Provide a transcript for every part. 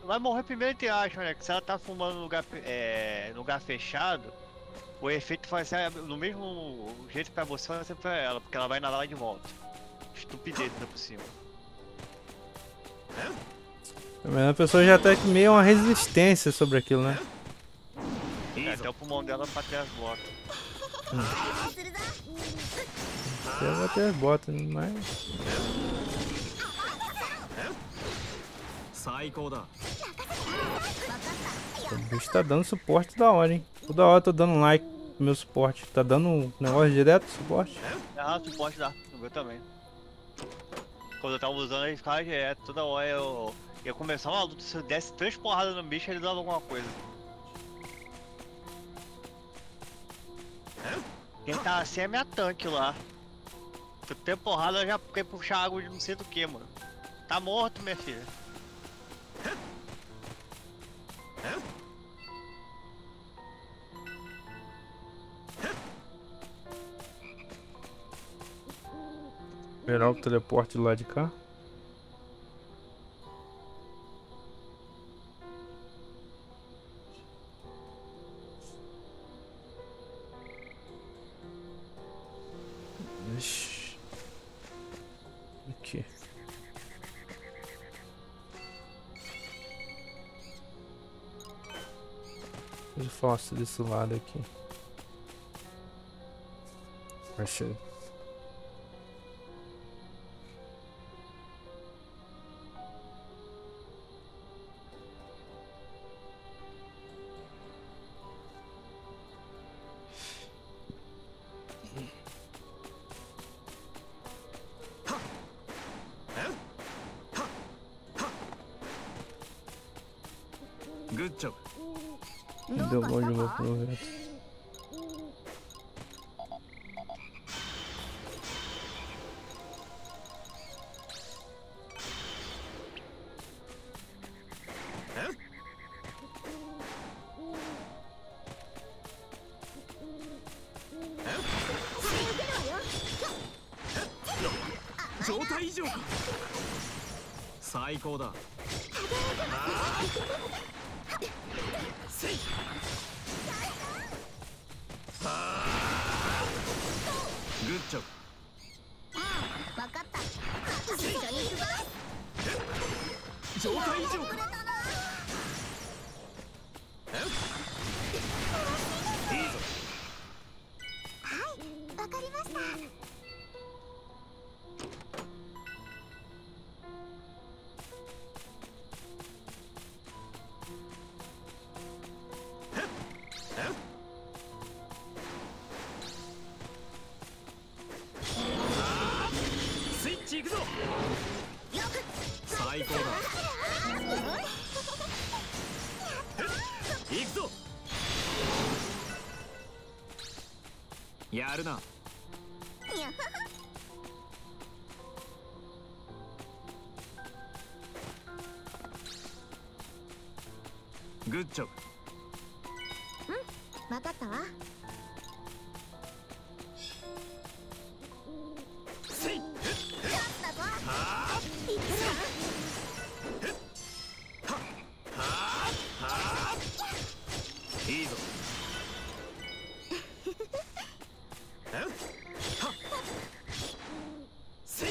vai morrer primeiro entre aspas, né? Que se ela tá fumando no lugar, lugar fechado, o efeito vai ser no mesmo jeito pra você, vai ser pra ela, porque ela vai nadar de volta. Estupidez ainda por cima. A pessoa já tá com meio uma resistência sobre aquilo, né? Até o pulmão dela pra ter as botas. Eu vou ter as botas, mas... O bicho tá dando suporte da hora, hein? Toda hora eu tô dando like no meu suporte. Tá dando um negócio direto, suporte? Ah, suporte dá, no meu também. Quando eu tava usando ele ficava direto, toda hora eu ia começar uma luta, se eu desse 3 porradas no bicho ele dava alguma coisa. Quem tá assim é minha tanque lá. Se eu der porrada eu já quer puxar água de não sei do que, mano. Tá morto, minha filha. Esperar o teleporte lá de cá. Ixi. Aqui. Eu faço desse lado aqui. Achei. Deu bom de novo pro vento. Good job. わかったわ。 せい。 だぞ。 はあ。 いくぞ。 はあ。はあ。いいぞ。え？は。せい。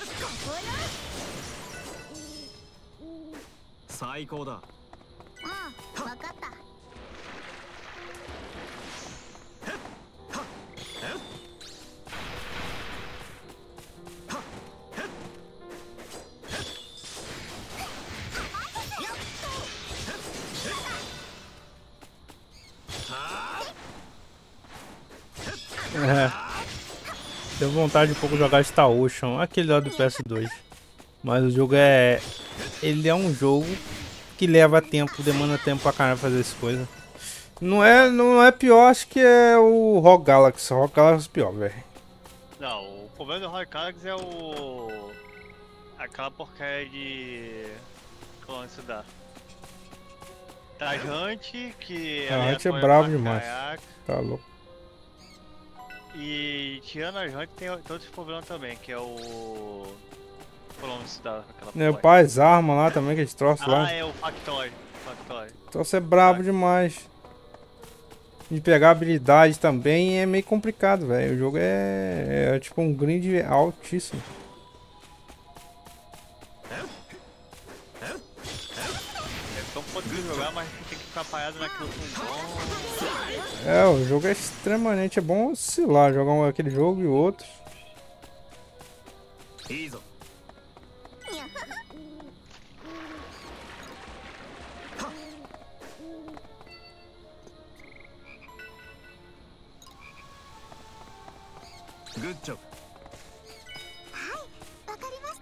最高だ。 うん、わかった。 Deu vontade de um pouco jogar Star Ocean, aquele lá do PS2. Mas o jogo é... Ele é um jogo que leva tempo, demanda tempo pra caramba fazer essas coisas. Não é pior, acho que é o Rogue Galaxy. O Rogue Galaxy é pior, velho. Não, o problema do Rogue Galaxy é o... aquela porcaria de... como se dá? Tajante, que... A Hunt é bravo demais. Caiaque. Tá louco. E tirando a Hunt tem outros problemas também, que é o... Falando isso daquela Meu porra. pai, as armas lá também, que eles troçam lá. Ah, é o Factory. Factory. Então você é brabo demais. De pegar habilidade também é meio complicado, velho. O jogo é tipo um grind altíssimo. É tão poder jogar, mas tem que ficar parado naquilo com bom. É, o jogo é extremamente bom oscilar, jogar aquele jogo e outro. いいぞ グッジョブわかりました。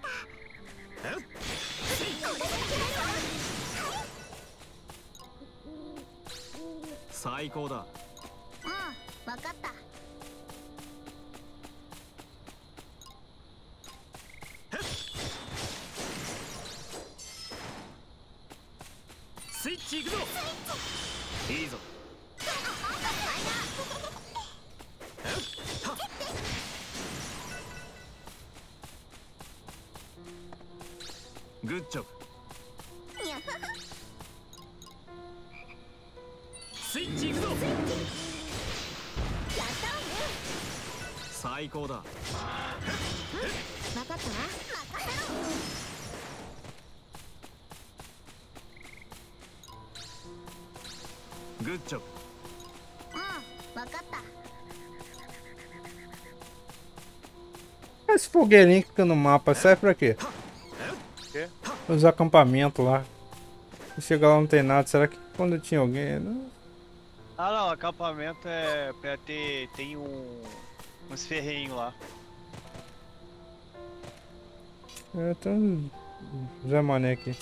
最高だうん、わかった。 スイッチいくぞいいぞグッジョブスイッチいくぞ最高だわかったわ。任せろ。 グッジョブうん、わかった。 Esse fogueirinho que fica no mapa serve pra quê? Quê? Os acampamentos lá. E chega lá não tem nada. Será que quando tinha alguém. Não? Ah não, acampamento é pra ter. Tem uns ferreirinhos lá. É, tem um Zé Mané aqui.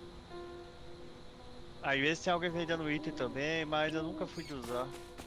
Às vezes tem alguém vendendo item também, mas eu nunca fui de usar.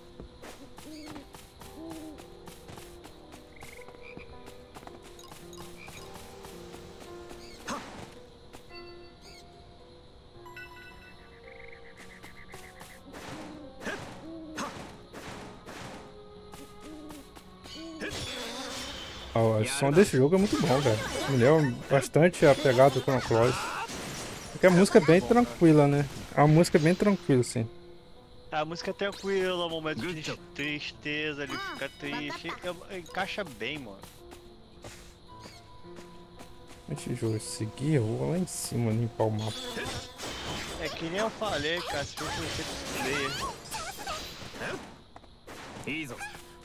O som desse jogo é muito bom, velho. Me lembra bastante a pegada do Chrono Cross. Porque a música é bem tranquila, né? É uma música bem tranquila, assim. A música é tranquila, momento de tristeza, ele fica triste. Encaixa bem, mano. Deixa eu seguir, eu vou lá em cima limpar o mapa. É que nem eu falei, cara, se eu conhecer esse player. いいぞ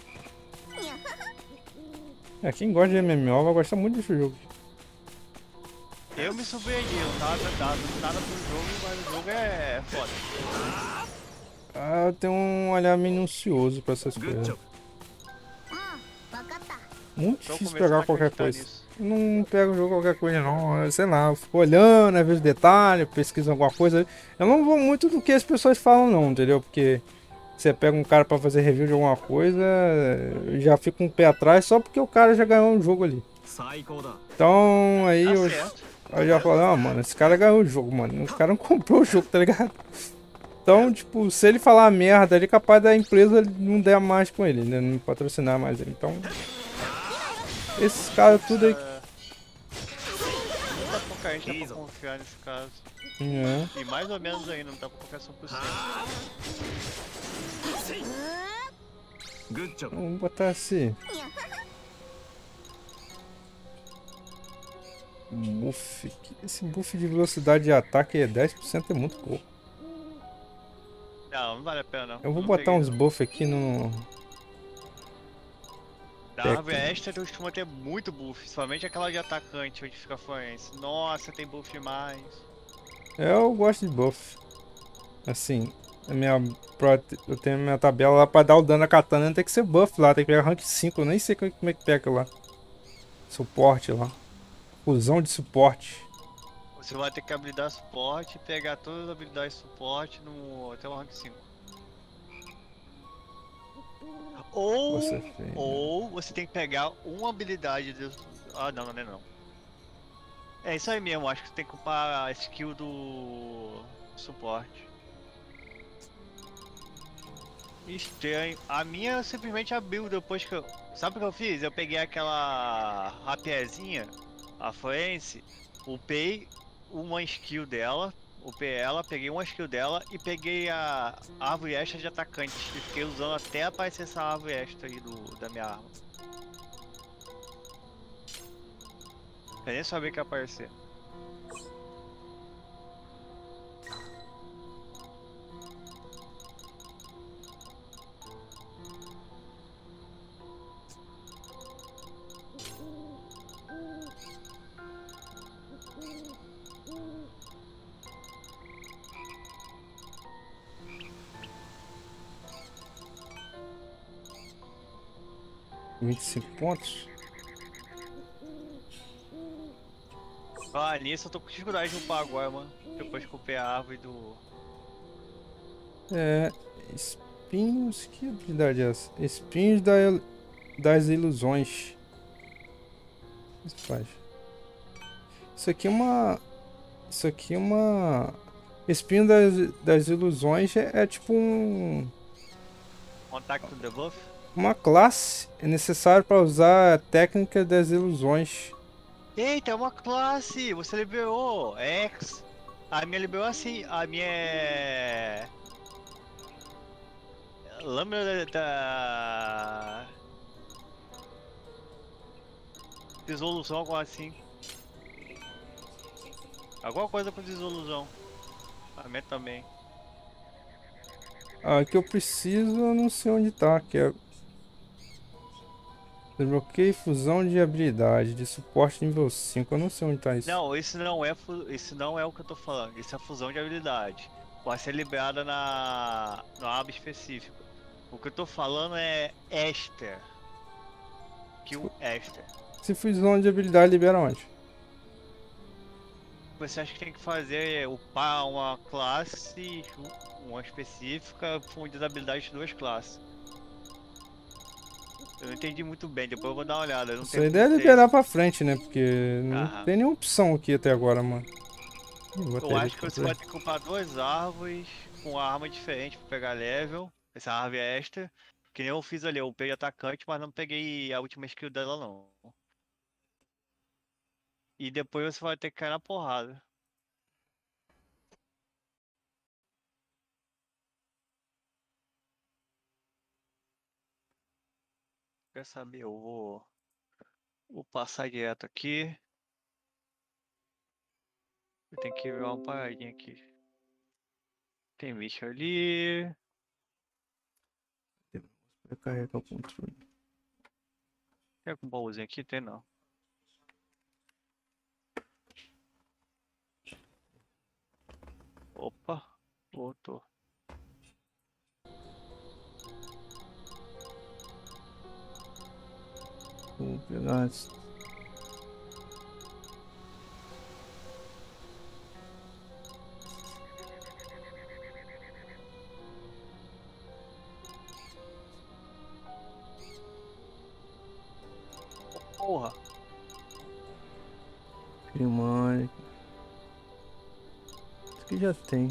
É, quem gosta de MMO vai gostar muito desse jogo. Eu me surpreendi, eu não tava nada pro jogo, mas o jogo é foda. Ah, eu tenho um olhar minucioso pra essas グッ coisas. ジョブうん、わかった。 Muito Tô difícil começando pegar a qualquer acreditar coisa. nisso. Eu não pego o jogo qualquer coisa não, sei lá, eu fico olhando, às vezes detalhe, pesquiso alguma coisa. Eu não vou muito do que as pessoas falam não, entendeu? Porque você pega um cara pra fazer review de alguma coisa, eu já fico com um pé atrás só porque o cara já ganhou um jogo ali. 最高だ Então aí Tá eu certo. já falo, não, mano, esse cara ganhou o jogo, mano. O cara não comprou o jogo, tá ligado? Então, tipo, se ele falar merda, ele é capaz da empresa não der mais com ele, né? Não patrocinar mais ele. Então, esses caras tudo aí. Muita pouca gente dá pra confiar nesse caso. É. E mais ou menos ainda, não dá pra confiar 100%. グッジョブ Vamos botar assim. Buff. Esse buff de velocidade de ataque é 10%, é muito pouco. Não, não vale a pena não. Eu vou Não botar peguei, uns não. buff aqui no. Da árvore extra costuma ter muito buff, principalmente aquela de atacante, onde fica forense. Nossa, tem buff demais. Eu gosto de buff. Assim, eu tenho minha tabela lá pra dar o dano a katana, tem que ser buff lá, tem que pegar rank 5, eu nem sei como é que pega lá. Suporte lá. Fusão de suporte. Você vai ter que habilitar suporte e pegar todas as habilidades de suporte até o rank 5. Ou você tem que pegar uma habilidade de... Ah, não, não é não. É isso aí mesmo, acho que você tem que upar a skill do suporte. Estranho. A minha simplesmente abriu depois que eu... Sabe o que eu fiz? Eu peguei aquela rapierzinha, A Francie, upei uma skill dela, upei ela, peguei uma skill dela e peguei a árvore extra de atacante. E fiquei usando até aparecer essa árvore extra aí da minha arma. Eu nem sabia que ia aparecer. E 25 pontos. Ah, nisso eu tô com dificuldade de upar agora, mano. Depois que eu upei a árvore do... É. Espinhos. Que habilidade é essa? Espinhos das ilusões. O que isso faz? Isso aqui é uma. Isso aqui é uma. Espinho das ilusões é tipo Contact to the buff. uma classe. É necessário para usar a técnica das ilusões. Eita, é uma classe! Você liberou! É X! A minha liberou assim, a minha é... Lâmina da... Dissolução, algo assim. Alguma coisa com dissolução. A minha também. Ah, que eu preciso, eu não sei onde tá. Que é. Desbloqueio fusão de habilidade de suporte nível 5. Eu não sei onde tá isso. Não, isso não é o que eu tô falando. Isso é fusão de habilidade. Pode ser liberada no aba específico. O que eu tô falando é Esther. Kill Esther. Se fusão de habilidade libera onde? Você acha que tem que fazer upar uma classe, uma específica, fundir habilidades de duas classes. Eu não entendi muito bem, depois eu vou dar uma olhada. Eu não Isso tenho aí deve muito liberar pra frente, né? Porque não Aham. tem nenhuma opção aqui até agora, mano. Ih, vou Eu até acho que você vai ter que upar duas árvores com arma diferente pra pegar level. Essa árvore é extra. Que nem eu fiz ali, eu upei atacante, mas não peguei a última skill dela não. E depois você vai ter que cair na porrada. Quer saber? Vou passar direto aqui. Eu tenho que ver uma paradinha aqui. Tem bicho ali. Vou carregar o controle. Tem algum baúzinho aqui? Tem não. Opa, voltou. Vou pegar esse. Porra. Primário. Isso aqui já tem.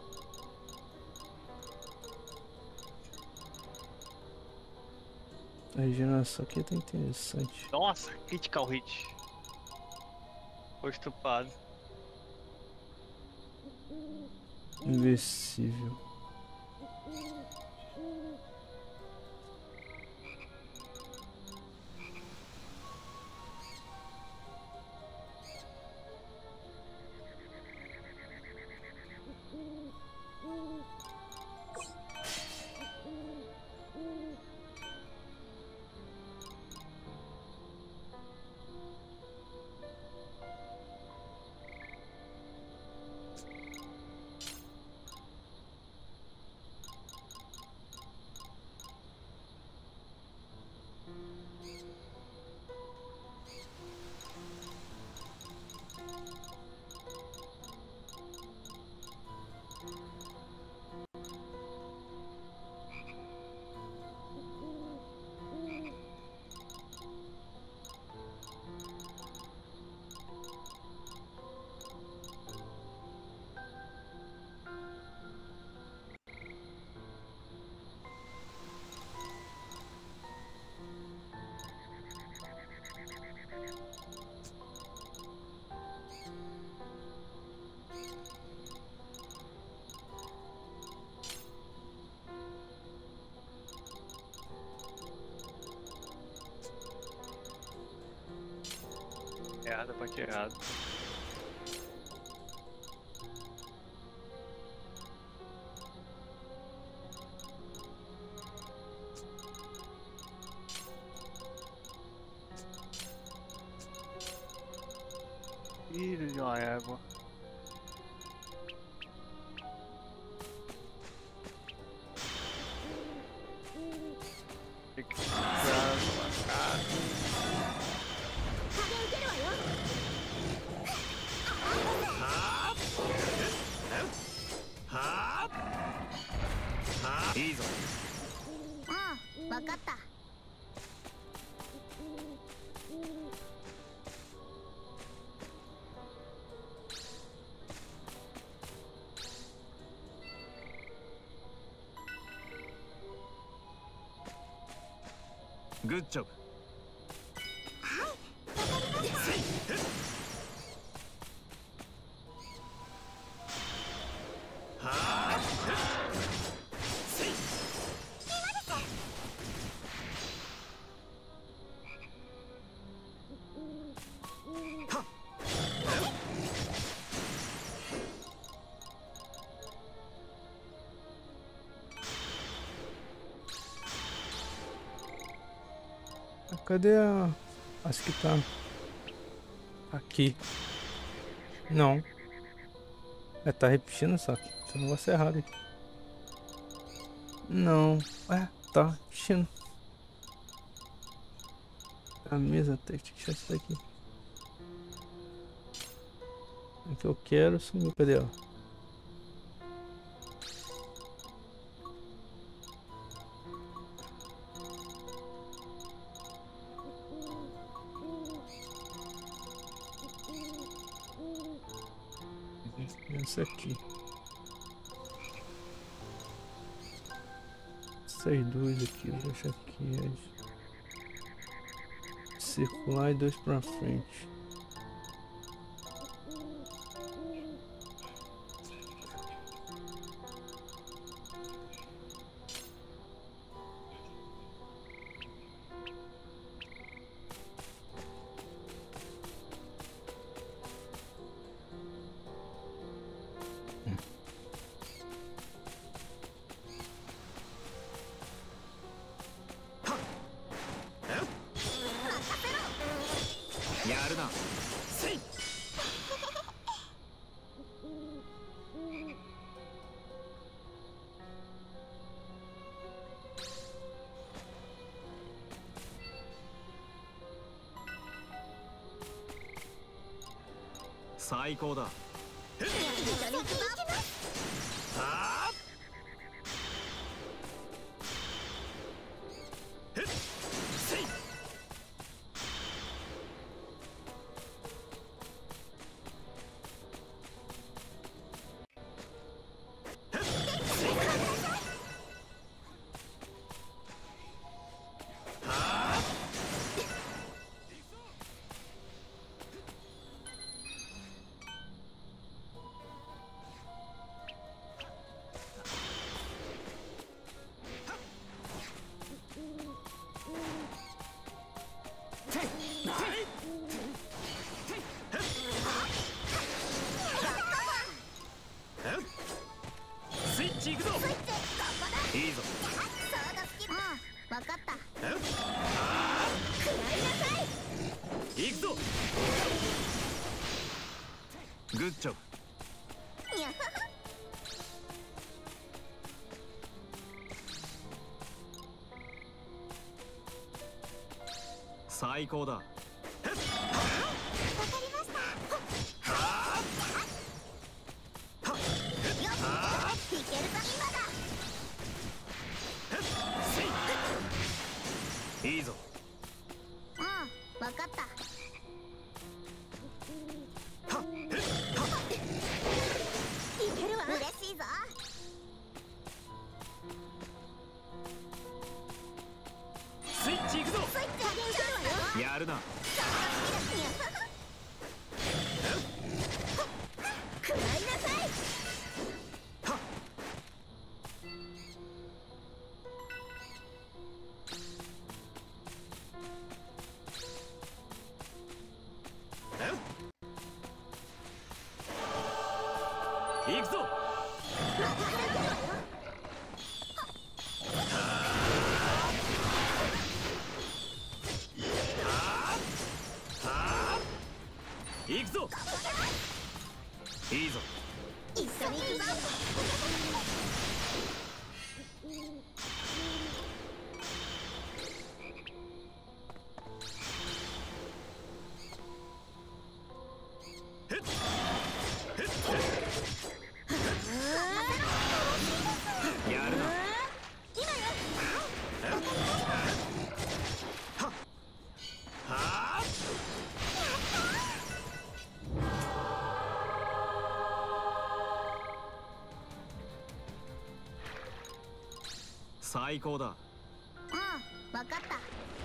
A regeneração aqui tá interessante. Nossa, critical hit. Foi estupado. Invencível. Errado pra errado. Filho de uma égua. Tem que segurar na sua cara. 影受けるわよ。 いいぞ。 うん、わかった。 グッジョブ。 Cadê a... Acho que tá... Aqui. Não. É, tá repetindo só. Tem um negócio errado aqui. Não. É, tá repetindo. A mesa tem que deixar isso daqui. O que eu quero sumiu. Cadê ela? Esse aqui. Essas duas aqui, vou deixar aqui. Circular e dois pra frente. 最高だ。 スイッチ行くぞ。 いいぞ。 わかった。 行くぞ。グッジョブ。最高だ。いいぞ。 わかった。いけるわ。嬉しいぞ。 スイッチ行くぞ。 スイッチ上げるわよ。 やるな。 行くぞ。行くぞ。いいぞ。 一緒に行くぞ。 やるな。 今よ。 はあ。最高だ。 ああ、わかった。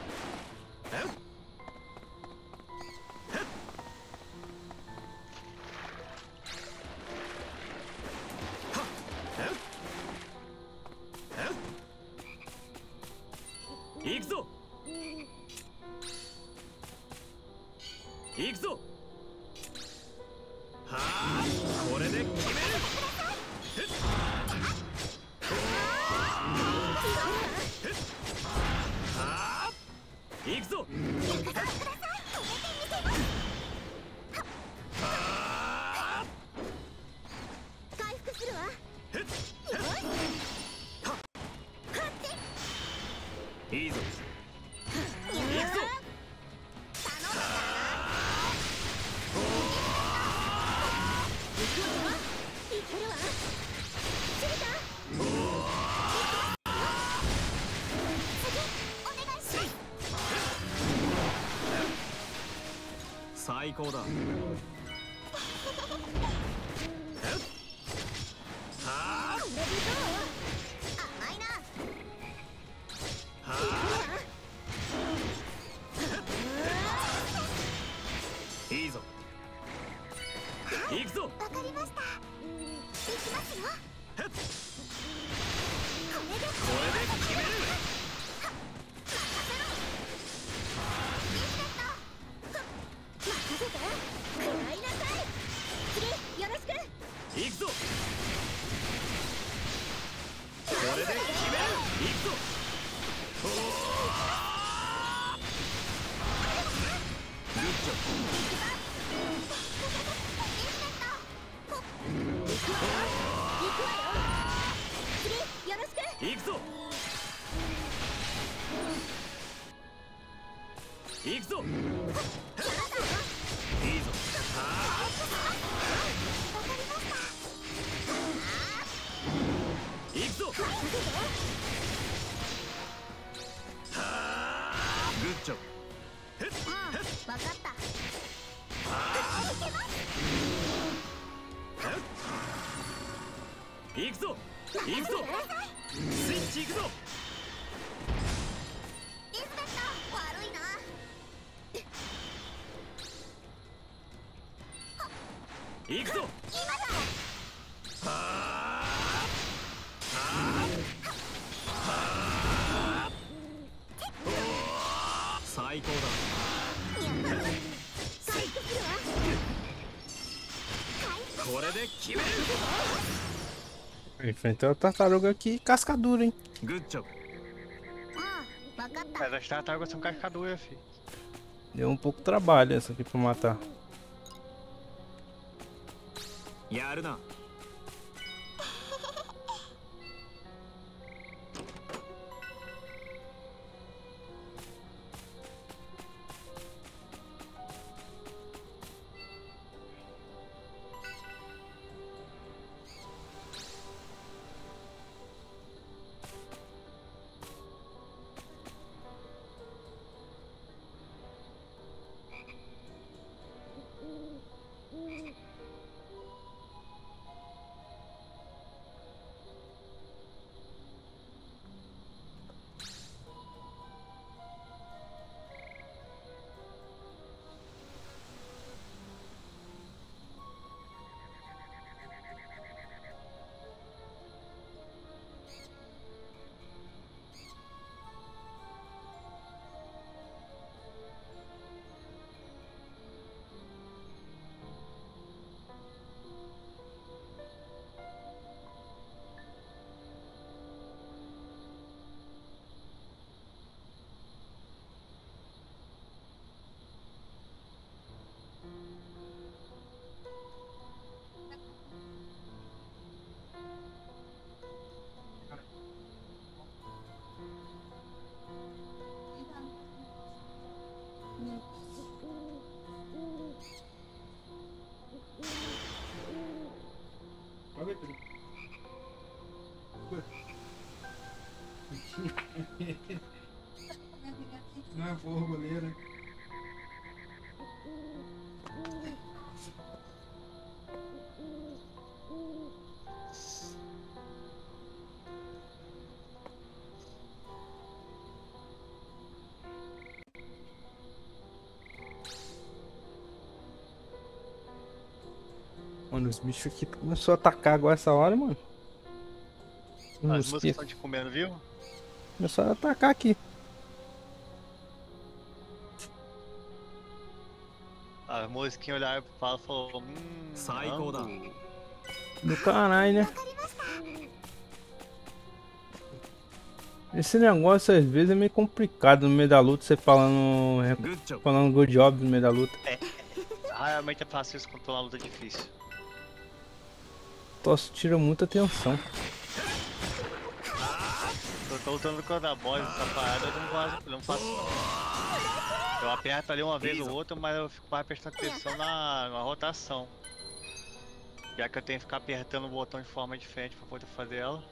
行くぞ。行くぞ。はあ、これで決める。はあ、行くぞ。 回復するわ。 いいぞ。 行くぞ。いけるわ。するか。次お願いします。 最高だ。はあ。 これでどう？甘いな。 はあ。いいぞ。行くぞ。 わかりました。行きますよ。 へっ、ここれでれで決める。 任せて。食らいなさい。次よろしく。 行くぞ。これで決める。行くぞ。おー、グッジョブ。 行くわよ。次よろしく。 行くぞ。行くぞ。いいぞ。はあ。行くぞ。はあ。グッジョブ。へっ、 ああ、わかった。 行くぞ。行くぞ。スイッチ行くぞ。 リズベット、悪いな。 行くぞ。 今だ。 はあ。はあ。最高だ。 回復するわ。 これで決める。 Enfrentou a tartaruga aqui, casca dura, hein? グッジョブ。 ああ、わかった。 Mas as tartarugas são cascaduras, filho. Deu um pouco de trabalho essa aqui pra matar. やるな。 Não é porra, goleiro. Mano, os bichos aqui começaram a atacar agora essa hora, mano. As músicas estão te comendo, viu? Começaram a atacar aqui. A musiquinha olhava pro Paulo e falou: Sai, Koda. ângulo. Do caralho, né? Esse negócio às vezes é meio complicado no meio da luta, você falando Good job. good job no meio da luta. Raramente é fácil isso controlar uma luta difícil. Tosse tira muita atenção. Eu tô lutando contra a boss, essa parada eu não faço não. Eu aperto ali uma vez ou outra, mas eu fico mais prestando atenção na rotação. Já que eu tenho que ficar apertando o botão de forma diferente pra poder fazer ela.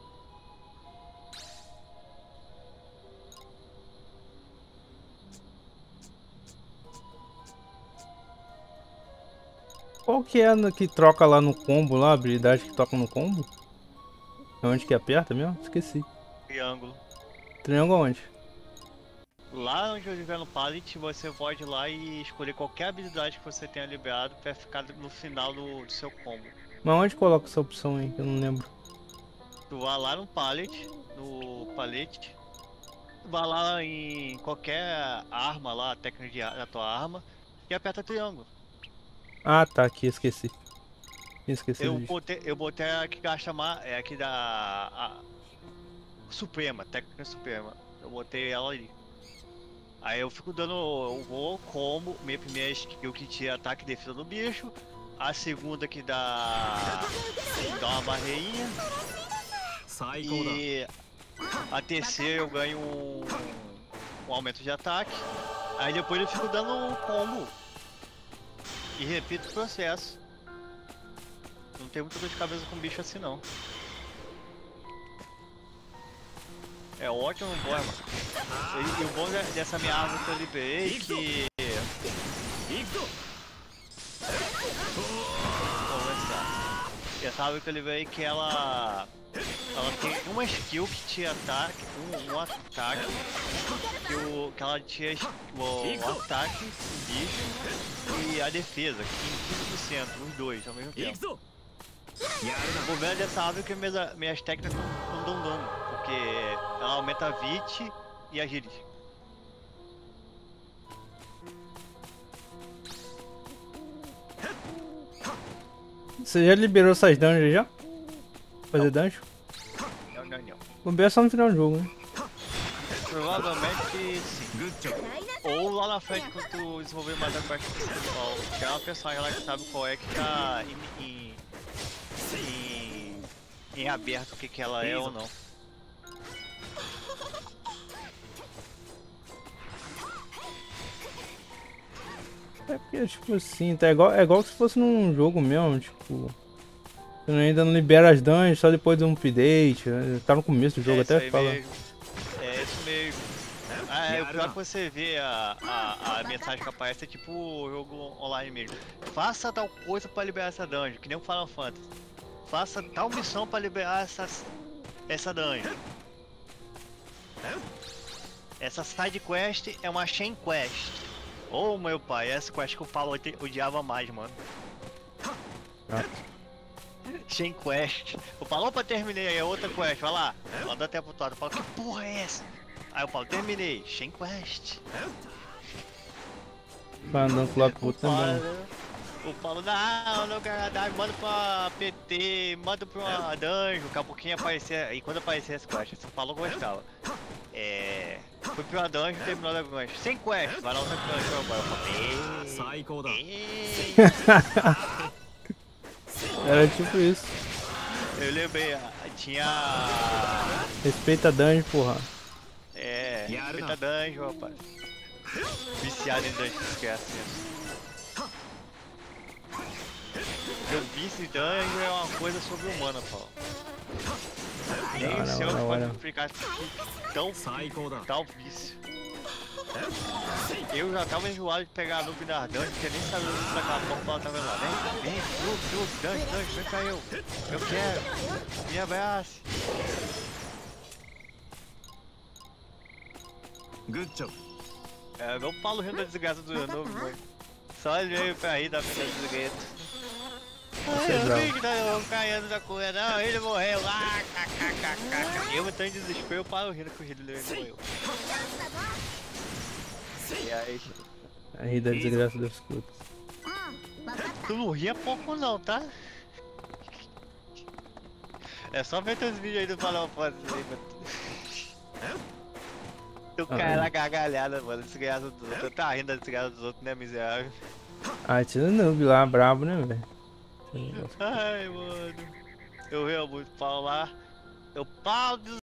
Qual que é a que troca lá no combo, lá, a habilidade que toca no combo? É onde que aperta mesmo? Esqueci. Triângulo. Triângulo onde? Lá onde eu estiver no pallet, você pode ir lá e escolher qualquer habilidade que você tenha liberado pra ficar no final do seu combo. Mas onde coloca essa opção aí? Que eu não lembro. Tu vai lá no pallet, vai lá em qualquer arma lá, a técnica da tua arma, e aperta triângulo. Ah, tá, aqui, esqueci. Esqueci Eu disso. botei a que gasta mais, é aqui da Suprema, técnica Suprema. Eu botei ela ali. Aí eu fico dando, eu vou combo, minha primeira skill que tira ataque e defesa do bicho, a segunda que dá uma barreirinha, Sai, Koda. e a terceira eu ganho um aumento de ataque. Aí depois eu fico dando um combo e repito o processo. Não tem muita dor de cabeça com bicho assim não. É ótimo, boa, mano. E o bom dessa minha árvore que eu liberei que... Vamos começar. Essa árvore que eu liberei que ela tem uma skill que tira ataque, um ataque, que ela tira o ataque do bicho e a defesa, que tem 15%, os dois ao mesmo tempo. O problema dessa árvore é que minhas técnicas não dão dano, porque ela aumenta a VIT e a Giris. Você já liberou essas dungeons já? Fazer dungeon? Não. Bobear só no final do jogo, né? Provavelmente sim. Good job. Ou lá na frente quando tu desenvolver mais a quest principal. Que é uma personagem lá que sabe qual é que tá em aberto o que ela é ou não. É porque, tipo assim, tá igual se fosse num jogo mesmo, tipo... Você ainda não libera as dungeons só depois de um update, né? Tá no começo do jogo, Isso até aí fala. mesmo. É isso mesmo. O pior que você vê a mensagem que aparece é tipo o jogo online mesmo. Faça tal coisa pra liberar essa dungeon, que nem o Final Fantasy. Faça tal missão pra liberar essa dungeon. Essa side quest é uma chain quest. Oh meu pai, essa quest que o Paulo odiava mais, mano. Chain quest. O Paulo, opa, terminei, aí é outra quest, vai lá. Manda até pro Toto, o Paulo, que porra é essa? Aí o Paulo, terminei, chain quest. Vai andando pro lado pro outro também. O Paulo, não quero dar, manda pra PT, manda pra uma dungeon, daqui a pouquinho aparecer, e quando aparecer essa quest, o Paulo gostava. Fui pra uma dungeon e terminou a dungeon. Sem quest, vai lá outra dungeon agora. Eu falei, Sai, Koda. Era tipo isso. eu lembrei, tinha... Respeita a dungeon, porra. Respeita dungeon, rapaz. Viciado em dungeon, esquece isso. Eu esse dungeon é uma coisa sobre-humana, Paulo. Nem Da o hora, céu da pode hora. explicar tão, 最高だ tal vício. Eu já tava enjoado de pegar a noob das dungeons, porque nem sabia onde daquela porta ela tava lá. Vem, noob, dungeon, vem cá eu quero, me abrace. グッジョブ É, não Paulo rindo da desgraça do noob, mãe. Só ele veio pra rir da vida do desgraça. Ai, eu vi que tá caindo da coisa, não, ele morreu, kkkk. Eu tô em desespero, o Paulo rindo que o dele morreu. E aí, A rir da desgraça do escudo. tu não ria pouco não, tá? É só ver teus vídeos aí do Final Fantasy aí, mano. Tu cai na gargalhada, mano, desgraça dos outros. Tu tá rindo da desgraça dos outros, né, miserável? Ah, tinha o noob lá, brabo, né, velho? Ai, mano. Eu rio muito, Paulo lá. Eu pau do